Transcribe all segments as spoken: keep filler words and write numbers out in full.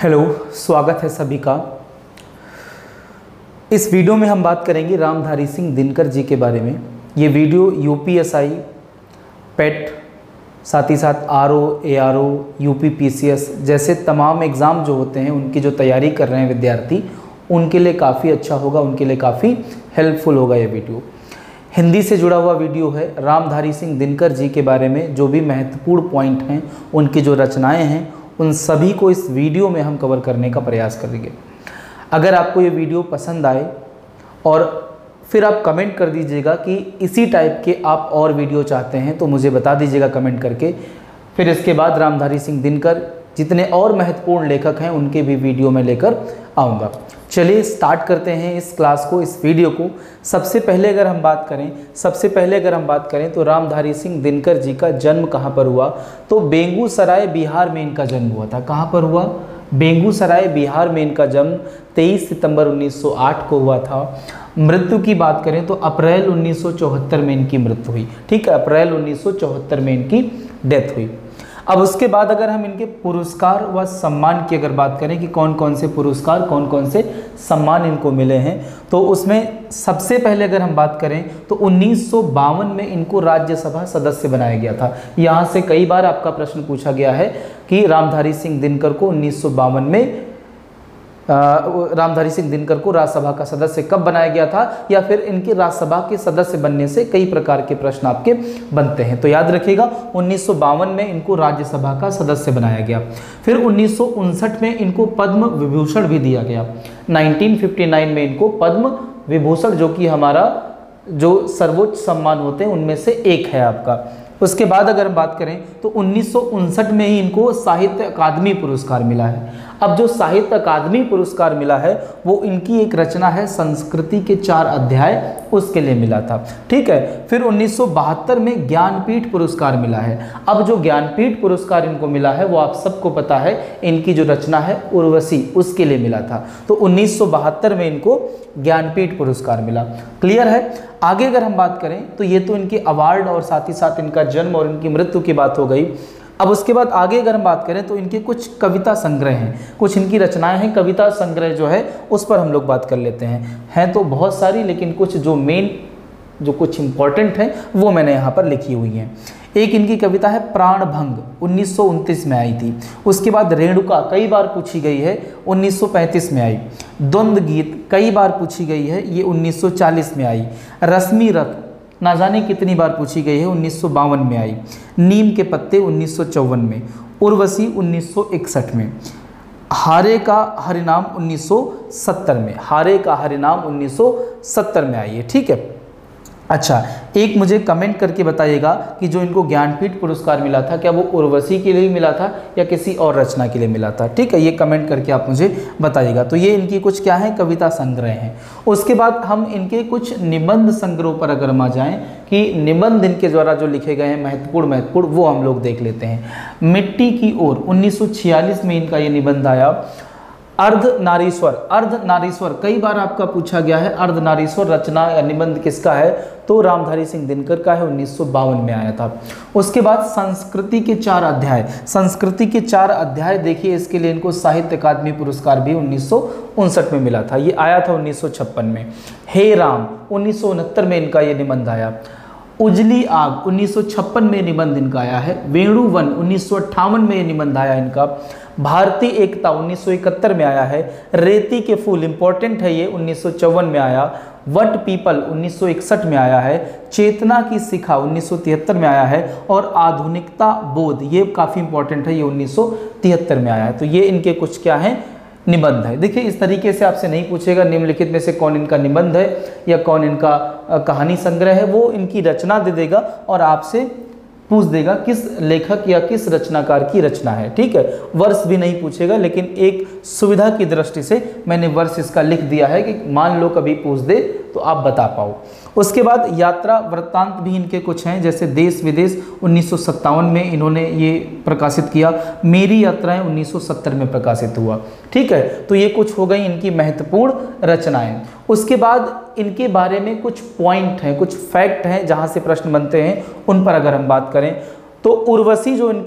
Hello, स्वागत है सभी का। इस वीडियो में हम बात करेंगे रामधारी सिंह दिनकर जी के बारे में। ये वीडियो यूपीएसआई, पेट, साथ ही साथ आरओ, एआरओ, यूपीपीसीएस जैसे तमाम एग्ज़ाम जो होते हैं उनकी जो तैयारी कर रहे हैं विद्यार्थी, उनके लिए काफ़ी अच्छा होगा, उनके लिए काफ़ी हेल्पफुल होगा ये वीडियो। हिंदी से जुड़ा हुआ वीडियो है। रामधारी सिंह दिनकर जी के बारे में जो भी महत्वपूर्ण पॉइंट हैं, उनकी जो रचनाएँ हैं, उन सभी को इस वीडियो में हम कवर करने का प्रयास करेंगे। अगर आपको ये वीडियो पसंद आए और फिर आप कमेंट कर दीजिएगा कि इसी टाइप के आप और वीडियो चाहते हैं तो मुझे बता दीजिएगा कमेंट करके। फिर इसके बाद रामधारी सिंह दिनकर जितने और महत्वपूर्ण लेखक हैं उनके भी वीडियो में लेकर आऊँगा। चलिए स्टार्ट करते हैं इस क्लास को, इस वीडियो को। सबसे पहले अगर हम बात करें सबसे पहले अगर हम बात करें तो रामधारी सिंह दिनकर जी का जन्म कहाँ पर हुआ? तो बेगूसराय बिहार में इनका जन्म हुआ था। कहाँ पर हुआ? बेगूसराय बिहार में इनका जन्म तेईस सितंबर उन्नीस सौ आठ को हुआ था। मृत्यु की बात करें तो अप्रैल उन्नीस सौ चौहत्तर में इनकी मृत्यु हुई। ठीक है, अप्रैल उन्नीस सौ चौहत्तर में इनकी डेथ हुई। अब उसके बाद अगर हम इनके पुरस्कार व सम्मान की अगर बात करें कि कौन कौन से पुरस्कार, कौन कौन से सम्मान इनको मिले हैं, तो उसमें सबसे पहले अगर हम बात करें तो उन्नीस सौ बावन में इनको राज्यसभा सदस्य बनाया गया था। यहाँ से कई बार आपका प्रश्न पूछा गया है कि रामधारी सिंह दिनकर को उन्नीस सौ बावन में रामधारी सिंह दिनकर को राज्यसभा का सदस्य कब बनाया गया था, या फिर इनके राज्यसभा के सदस्य बनने से कई प्रकार के प्रश्न आपके बनते हैं। तो याद रखिएगा उन्नीस सौ बावन में इनको राज्यसभा का सदस्य बनाया गया। फिर उन्नीस सौ उनसठ में इनको पद्म विभूषण भी दिया गया। उन्नीस सौ उनसठ में इनको पद्म विभूषण, जो कि हमारा जो सर्वोच्च सम्मान होते हैं उनमें से एक है आपका। उसके बाद अगर हम बात करें तो उन्नीस सौ उनसठ में ही इनको साहित्य अकादमी पुरस्कार मिला है। अब जो साहित्य अकादमी पुरस्कार मिला है वो इनकी एक रचना है संस्कृति के चार अध्याय, उसके लिए मिला था। ठीक है, फिर उन्नीस सौ बहत्तर में ज्ञानपीठ पुरस्कार मिला है। अब जो ज्ञानपीठ पुरस्कार इनको मिला है वो आप सबको पता है, इनकी जो रचना है उर्वशी, उसके लिए मिला था। तो उन्नीस सौ बहत्तर में इनको ज्ञानपीठ पुरस्कार मिला। क्लियर है? आगे अगर हम बात करें तो ये तो इनके अवार्ड और साथ ही साथ इनका जन्म और इनकी मृत्यु की बात हो गई। अब उसके बाद आगे अगर हम बात करें तो इनके कुछ कविता संग्रह हैं, कुछ इनकी रचनाएं हैं। कविता संग्रह जो है उस पर हम लोग बात कर लेते हैं। हैं तो बहुत सारी, लेकिन कुछ जो मेन, जो कुछ इंपॉर्टेंट हैं वो मैंने यहाँ पर लिखी हुई हैं। एक इनकी कविता है प्राणभंग, उन्नीस सौ उनतीस में आई थी। उसके बाद रेणुका कई बार पूछी गई है, उन्नीस सौ पैंतीस में आई। द्वंद्व गीत कई बार पूछी गई है, ये उन्नीस सौ चालीस में आई। रश्मि रथ ना जाने कितनी बार पूछी गई है, उन्नीस सौ बावन में आई। नीम के पत्ते उन्नीस सौ चौवन में। उर्वशी उन्नीस सौ इकसठ में। हारे का हरिनाम उन्नीस सौ सत्तर में। हारे का हरिनाम उन्नीस सौ सत्तर में आई है। ठीक है, अच्छा, एक मुझे कमेंट करके बताइएगा कि जो इनको ज्ञानपीठ पुरस्कार मिला था, क्या वो उर्वशी के लिए मिला था या किसी और रचना के लिए मिला था? ठीक है, ये कमेंट करके आप मुझे बताइएगा। तो ये इनकी कुछ क्या है, कविता संग्रह हैं। उसके बाद हम इनके कुछ निबंध संग्रह पर अगर हम आ जाएँ कि निबंध इनके द्वारा जो लिखे गए हैं महत्वपूर्ण महत्वपूर्ण वो हम लोग देख लेते हैं। मिट्टी की ओर उन्नीस सौ छियालीस में इनका ये निबंध आया। अर्ध नारीश्वर, अर्ध नारीश्वर कई बार आपका पूछा गया है। अर्ध नारीश्वर रचना या निबंध किसका है? तो रामधारी सिंह दिनकर का है, उन्नीस सौ बावन में आया था। उसके बाद संस्कृति के चार अध्याय, संस्कृति के चार अध्याय देखिए, इसके लिए इनको साहित्य अकादमी पुरस्कार भी उन्नीस सौ उनसठ में मिला था। ये आया था उन्नीस सौ छप्पन में। हे राम उन्नीस सौ उनहत्तर में इनका ये निबंध आया। उजली आग उन्नीस सौ छप्पन में निबंध इनका आया है। वेणुवन उन्नीस सौ अट्ठावन में ये निबंध आया इनका। भारतीय एकता उन्नीस सौ इकहत्तर में आया है। रेती के फूल इंपॉर्टेंट है ये, उन्नीस सौ चौवन में आया। वट पीपल उन्नीस सौ इकसठ में आया है। चेतना की शिखा उन्नीस सौ तिहत्तर में आया है। और आधुनिकता बोध, ये काफ़ी इंपॉर्टेंट है, ये उन्नीस सौ तिहत्तर में आया है। तो ये इनके कुछ क्या हैं, निबंध है। देखिए इस तरीके से आपसे नहीं पूछेगा निम्नलिखित में से कौन इनका निबंध है या कौन इनका कहानी संग्रह है, वो इनकी रचना दे देगा और आपसे पूछ देगा किस लेखक या किस रचनाकार की रचना है। ठीक है, वर्ष भी नहीं पूछेगा, लेकिन एक सुविधा की दृष्टि से मैंने वर्ष इसका लिख दिया है कि मान लो कभी पूछ दे तो आप बता पाओ। उसके बाद यात्रा वृत्तांत भी इनके कुछ हैं, जैसे देश विदेश उन्नीस सौ सत्तावन में इन्होंने ये प्रकाशित किया। मेरी यात्राएं उन्नीस सौ सत्तर में प्रकाशित हुआ। ठीक है, तो ये कुछ हो गई इनकी महत्वपूर्ण रचनाएं। उसके बाद इनके बारे में कुछ पॉइंट हैं, कुछ फैक्ट हैं जहाँ से प्रश्न बनते हैं, उन पर अगर हम बात करें तो उर्वशी जो इनकी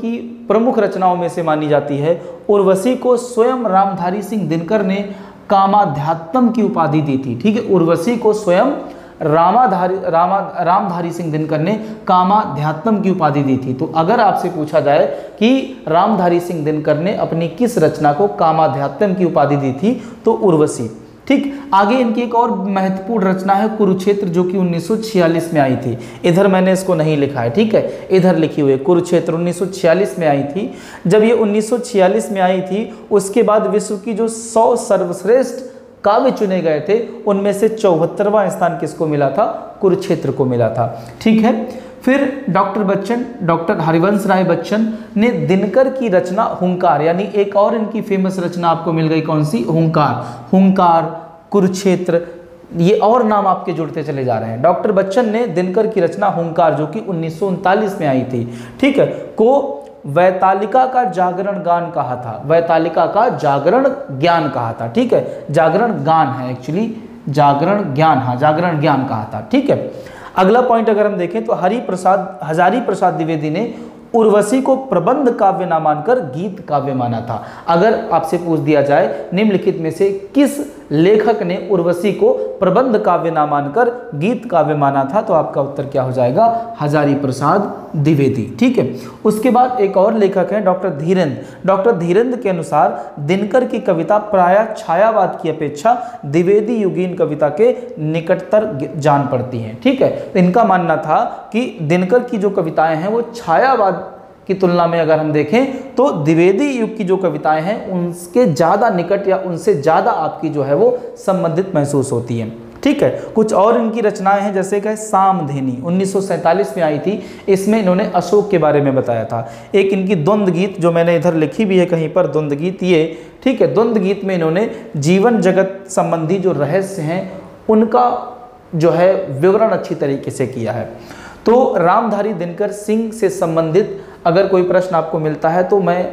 प्रमुख रचनाओं में से मानी जाती है। उर्वशी को स्वयं रामधारी सिंह दिनकर ने कामाध्यात्म की उपाधि दी थी। ठीक है, उर्वशी को स्वयं रामाधारी रामा रामधारी सिंह दिनकर ने कामाध्यात्म की उपाधि दी थी। तो अगर आपसे पूछा जाए कि रामधारी सिंह दिनकर ने अपनी किस रचना को कामाध्यात्म की उपाधि दी थी, तो उर्वशी। ठीक, आगे इनकी एक और महत्वपूर्ण रचना है कुरुक्षेत्र, जो कि उन्नीस सौ छियालीस में आई थी। इधर मैंने इसको नहीं लिखा है, ठीक है, इधर लिखी हुई है कुरुक्षेत्र उन्नीस सौ छियालीस में आई थी। जब ये उन्नीस सौ छियालीस में आई थी, उसके बाद विश्व की जो सौ सर्वश्रेष्ठ काव्य चुने गए थे, उनमें से चौहत्तरवां स्थान किसको मिला था? कुरुक्षेत्र को मिला था। ठीक है, फिर डॉक्टर बच्चन डॉक्टर हरिवंश राय बच्चन ने दिनकर की रचना हुंकार, यानी एक और इनकी फेमस रचना आपको मिल गई, कौन सी? हुंकार। हुंकार, कुरुक्षेत्र, ये और नाम आपके जुड़ते चले जा रहे हैं। डॉक्टर बच्चन ने दिनकर की रचना हुंकार, जो कि उन्नीस सौ उनतालीस में आई थी, ठीक है, को वैतालिका का जागरण गान कहा था। वैतालिका का जागरण ज्ञान कहा था। ठीक है, जागरण गान है एक्चुअली, जागरण ज्ञान, हाँ जागरण ज्ञान कहा था। ठीक है, अगला पॉइंट अगर हम देखें तो हरि प्रसाद हजारी प्रसाद द्विवेदी ने उर्वशी को प्रबंध काव्य ना मानकर गीत काव्य माना था। अगर आपसे पूछ दिया जाए निम्नलिखित में से किस लेखक ने उर्वशी को प्रबंध काव्य ना मानकर गीत काव्य माना था, तो आपका उत्तर क्या हो जाएगा? हजारी प्रसाद द्विवेदी। ठीक है, उसके बाद एक और लेखक हैं डॉक्टर धीरेन्द्र। डॉक्टर धीरेन्द्र के अनुसार दिनकर की कविता प्रायः छायावाद की अपेक्षा द्विवेदी युगीन कविता के निकटतर जान पड़ती हैं। ठीक है, तो इनका मानना था कि दिनकर की जो कविताएं हैं वो छायावाद की तुलना में अगर हम देखें तो द्विवेदी युग की जो कविताएं हैं उनके ज़्यादा निकट या उनसे ज़्यादा आपकी जो है वो संबंधित महसूस होती हैं। ठीक है, कुछ और इनकी रचनाएं हैं, जैसे कि सामधेनी उन्नीस सौ सैंतालीस में आई थी। इसमें इन्होंने अशोक के बारे में बताया था। एक इनकी द्वंद्व गीत, जो मैंने इधर लिखी भी है कहीं पर, द्वंद्व गीत ये, ठीक है, द्वंद्व गीत में इन्होंने जीवन जगत संबंधी जो रहस्य हैं उनका जो है विवरण अच्छी तरीके से किया है। तो रामधारी दिनकर सिंह से संबंधित अगर कोई प्रश्न आपको मिलता है तो मैं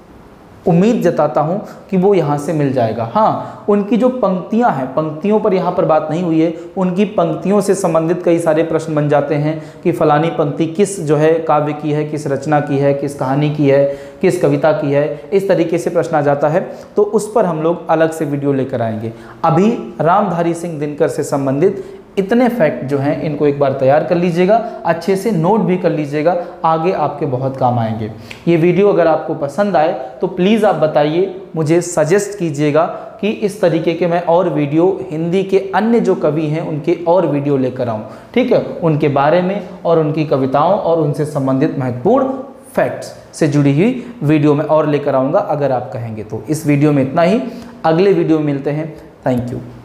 उम्मीद जताता हूं कि वो यहाँ से मिल जाएगा। हाँ, उनकी जो पंक्तियाँ हैं, पंक्तियों पर यहाँ पर बात नहीं हुई है, उनकी पंक्तियों से संबंधित कई सारे प्रश्न बन जाते हैं कि फलानी पंक्ति किस जो है काव्य की है, किस रचना की है, किस कहानी की है, किस कविता की है, इस तरीके से प्रश्न आ जाता है। तो उस पर हम लोग अलग से वीडियो लेकर आएंगे। अभी रामधारी सिंह दिनकर से संबंधित इतने फैक्ट जो हैं इनको एक बार तैयार कर लीजिएगा, अच्छे से नोट भी कर लीजिएगा, आगे आपके बहुत काम आएंगे। ये वीडियो अगर आपको पसंद आए तो प्लीज़ आप बताइए, मुझे सजेस्ट कीजिएगा कि इस तरीके के मैं और वीडियो हिंदी के अन्य जो कवि हैं उनके और वीडियो लेकर आऊँ। ठीक है, उनके बारे में और उनकी कविताओं और उनसे संबंधित महत्वपूर्ण फैक्ट्स से जुड़ी हुई वीडियो में और लेकर आऊँगा, अगर आप कहेंगे तो। इस वीडियो में इतना ही, अगले वीडियो में मिलते हैं। Thank you.